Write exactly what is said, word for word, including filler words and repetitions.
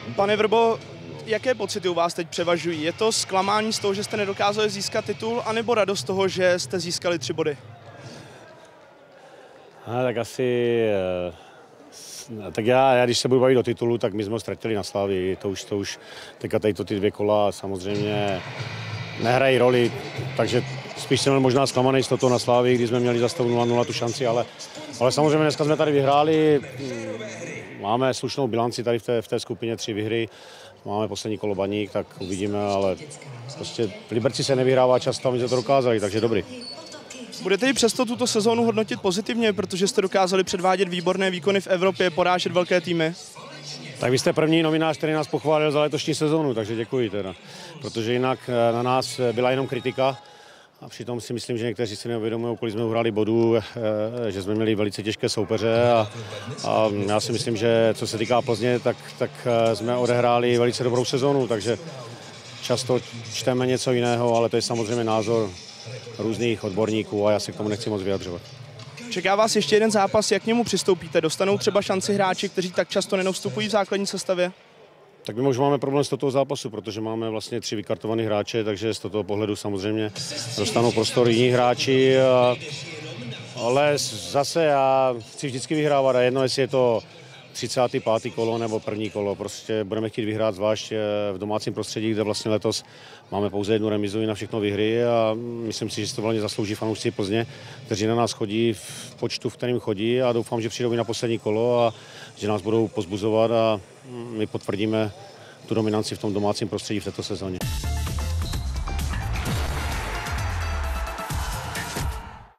Pane Vrbo, jaké pocity u vás teď převažují? Je to zklamání z toho, že jste nedokázali získat titul, anebo radost z toho, že jste získali tři body? A, tak asi, tak já, já, když se budu bavit o titulu, tak my jsme ho ztratili na Slavii, to už, to už, teďka tady to ty dvě kola samozřejmě nehrají roli, takže spíš jsem možná zklamaný z toho na Slavii, když jsme měli za stavu nula nula tu šanci, ale, ale samozřejmě dneska jsme tady vyhráli, máme slušnou bilanci tady v té, v té skupině, tři výhry, máme poslední kolo Baník, tak uvidíme, ale prostě v Liberci se nevyhrává často a my jsme to dokázali, takže dobrý. Budete i přesto tuto sezónu hodnotit pozitivně, protože jste dokázali předvádět výborné výkony v Evropě, porážet velké týmy? Tak vy jste první novinář, který nás pochválil za letošní sezónu, takže děkuji teda. Protože jinak na nás byla jenom kritika a přitom si myslím, že někteří si neuvědomují, kolik jsme uhrali bodů, že jsme měli velice těžké soupeře a, a já si myslím, že co se týká Plzně, tak, tak jsme odehráli velice dobrou sezónu, takže často čteme něco jiného, ale to je samozřejmě názor různých odborníků a já se k tomu nechci moc vyjadřovat. Čeká vás ještě jeden zápas, jak k němu přistoupíte? Dostanou třeba šanci hráči, kteří tak často nenastupují v základní sestavě? Tak my už máme problém z toho zápasu, protože máme vlastně tři vykartované hráče, takže z toho pohledu samozřejmě dostanou prostor jiní hráči. A, ale zase já chci vždycky vyhrávat a jedno, jestli je to třicáté páté kolo nebo první kolo. Prostě budeme chtít vyhrát zvlášť v domácím prostředí, kde vlastně letos máme pouze jednu remizu na všechno výhry a myslím si, že si to vlastně zaslouží fanoušci Plzně, kteří na nás chodí v počtu, v kterém chodí a doufám, že přijdou i na poslední kolo a že nás budou pozbuzovat a my potvrdíme tu dominanci v tom domácím prostředí v této sezóně.